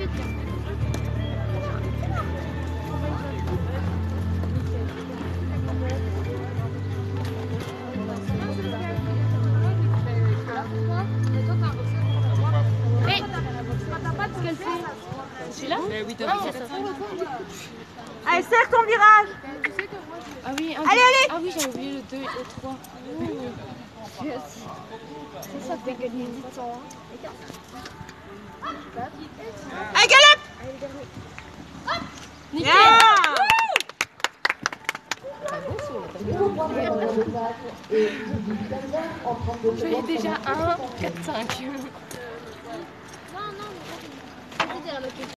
Celui-là? Oui, Allez, serre ton virage. Ah oui, allez, allez. Ah oui, j'avais oublié le 2 et le 3. Ça fait gagner du temps. Allez, galope. Nickel. Je suis déjà 1, 4, 5.